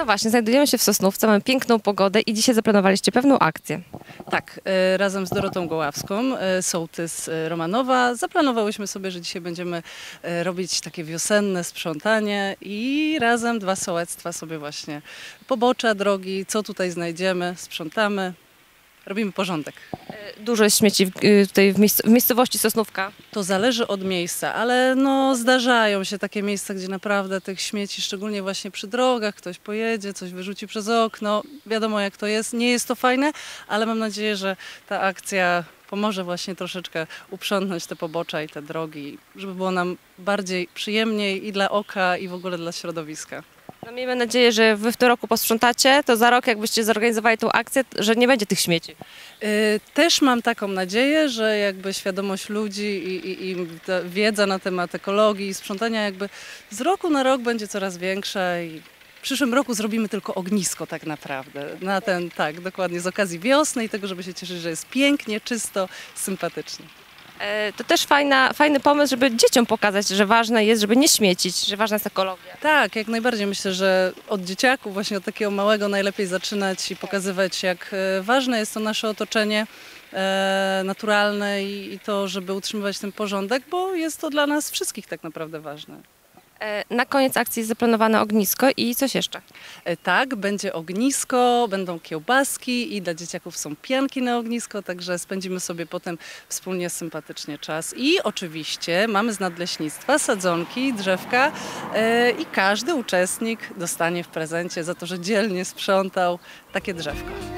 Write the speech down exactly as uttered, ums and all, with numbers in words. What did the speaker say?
właśnie, znajdujemy się w Sosnówce, mamy piękną pogodę i dzisiaj zaplanowaliście pewną akcję. Tak, e, razem z Dorotą Goławską, e, sołtys e, Romanowa, zaplanowałyśmy sobie, że dzisiaj będziemy e, robić takie wiosenne sprzątanie i razem dwa sołectwa sobie właśnie pobocza drogi, co tutaj znajdziemy, sprzątamy, robimy porządek. Dużo jest śmieci w, y, tutaj w, miejsc w miejscowości Sosnówka. To zależy od miejsca, ale no zdarzają się takie miejsca, gdzie naprawdę tych śmieci, szczególnie właśnie przy drogach, ktoś pojedzie, coś wyrzuci przez okno. Wiadomo jak to jest, nie jest to fajne, ale mam nadzieję, że ta akcja pomoże właśnie troszeczkę uprzątnąć te pobocza i te drogi, żeby było nam bardziej przyjemniej i dla oka, i w ogóle dla środowiska. No, miejmy nadzieję, że wy w tym roku posprzątacie, to za rok jakbyście zorganizowali tą akcję, że nie będzie tych śmieci. Y, Też mam taką nadzieję, że jakby świadomość ludzi i, i, i ta wiedza na temat ekologii i sprzątania jakby z roku na rok będzie coraz większa i w przyszłym roku zrobimy tylko ognisko tak naprawdę. Na ten, tak, dokładnie z okazji wiosny i tego, żeby się cieszyć, że jest pięknie, czysto, sympatycznie. E, To też fajna, fajny pomysł, żeby dzieciom pokazać, że ważne jest, żeby nie śmiecić, że ważna jest ekologia. Tak, jak najbardziej. Myślę, że od dzieciaków, właśnie od takiego małego najlepiej zaczynać i pokazywać, jak e, ważne jest to nasze otoczenie e, naturalne i, i to, żeby utrzymywać ten porządek, bo jest to dla nas wszystkich tak naprawdę ważne. E, Na koniec akcji jest zaplanowane ognisko i coś jeszcze. E, Tak, będzie ognisko, będą kiełbaski i dla dzieciaków są pianki na ognisko, także spędzimy sobie potem wspólnie sympatycznie czas. I oczywiście mamy z nadleśnictwa sadzonki, drzewka e, i każdy uczestnik dostanie w prezencie za to, że dzielnie sprzątał takie drzewko.